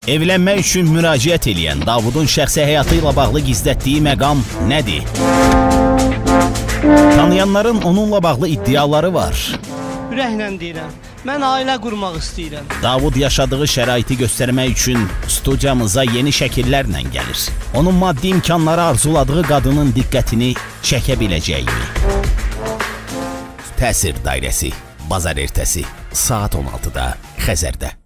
Evlənmək üçün müraciət eləyən Davudun şəxsi həyatı ilə bağlı gizlətdiyi məqam nədir? Tanıyanların onunla bağlı iddiaları var. Ürəklə deyirəm, mən ailə qurmaq istəyirəm. Davud yaşadığı şəraiti göstərmək üçün studiyamıza yeni şəkillərlə gəlir. Onun maddi imkanları arzuladığı qadının diqqətini çəkə biləcəkmi? Təsir dairəsi, bazar ertəsi, saat 16-da Xəzərdə.